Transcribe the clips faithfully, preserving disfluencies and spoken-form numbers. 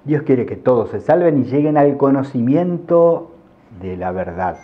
Dios quiere que todos se salven y lleguen al conocimiento de la verdad.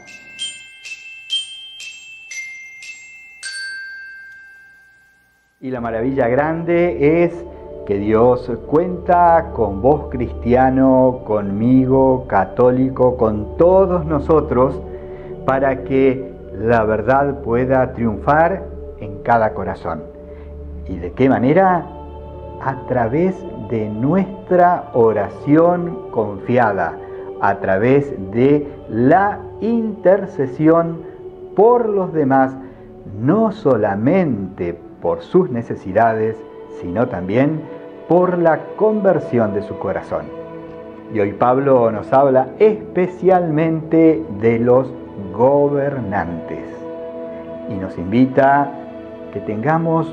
Y la maravilla grande es que Dios cuenta con vos, cristiano, conmigo, católico, con todos nosotros, para que la verdad pueda triunfar en cada corazón. ¿Y de qué manera? A través de nuestra oración confiada, a través de la intercesión por los demás, no solamente por sus necesidades, sino también por la conversión de su corazón. Y hoy Pablo nos habla especialmente de los gobernantes y nos invita a que tengamos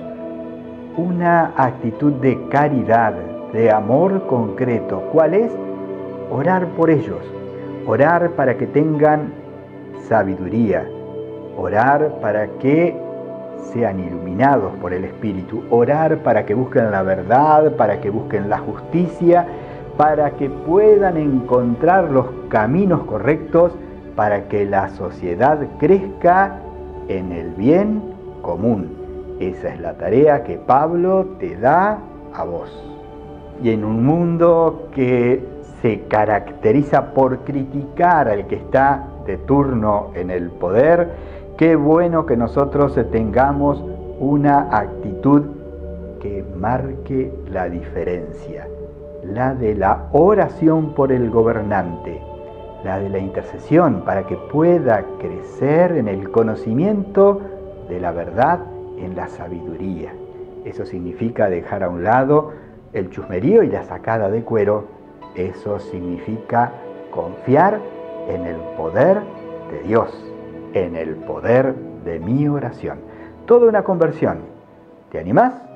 una actitud de caridad, de amor concreto. ¿Cuál es? Orar por ellos, orar para que tengan sabiduría, orar para que sean iluminados por el Espíritu, orar para que busquen la verdad, para que busquen la justicia, para que puedan encontrar los caminos correctos, para que la sociedad crezca en el bien común. Esa es la tarea que Pablo te da a vos. Y en un mundo que se caracteriza por criticar al que está de turno en el poder, qué bueno que nosotros tengamos una actitud que marque la diferencia, la de la oración por el gobernante, la de la intercesión para que pueda crecer en el conocimiento de la verdad, en la sabiduría. Eso significa dejar a un lado el chusmerío y la sacada de cuero. Eso significa confiar en el poder de Dios, en el poder de mi oración. Toda una conversión. ¿Te animás?